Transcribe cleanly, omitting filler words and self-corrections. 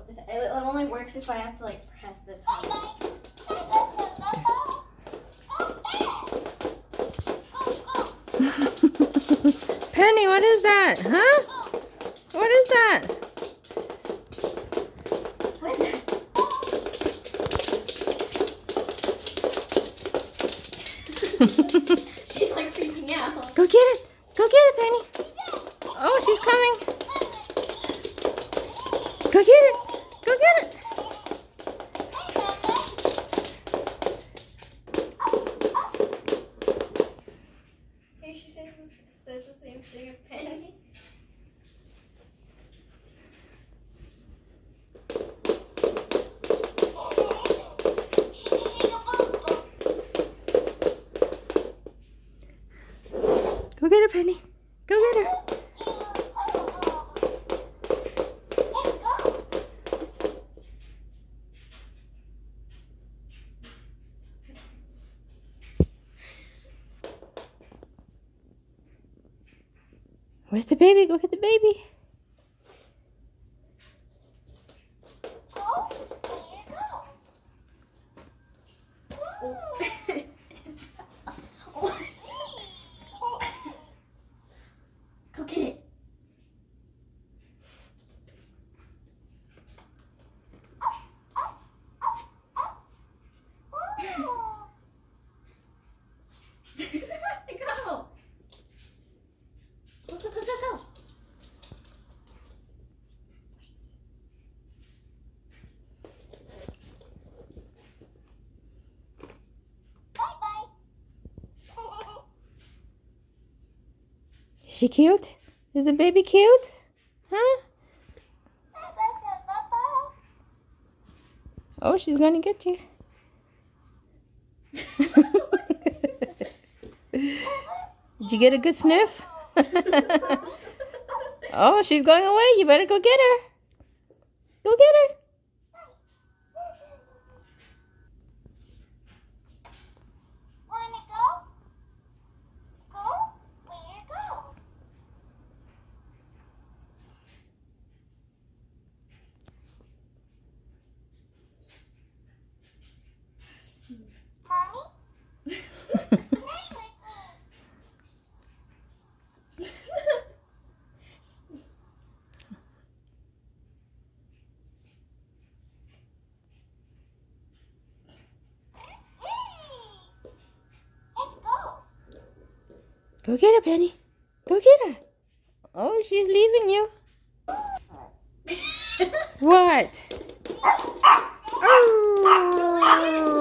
It only works if I have to like press the tongue. Penny, what is that? Huh? What is that? What is that? She's like freaking out. Go get it. Go get it, Penny. Oh, she's coming. Go get it. Go get it. Hey, she says the same thing as Penny. Go get her, Penny. Go get her. Where's the baby? Go get the baby. Go get it. Go. Go, go, go, go, go. Is she cute? Is the baby cute? Huh? Oh, she's gonna get you. Did you get a good sniff? Oh, she's going away. You better go get her. Go get her. Wanna go? Go? Where go? Mommy? Play with me. Let's go. Go get her, Penny. Go get her. Oh, she's leaving you. What? Oh.